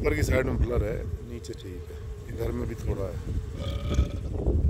ऊपर की साइड में ब्लर है, नीचे ठीक है, इधर में भी थोड़ा है।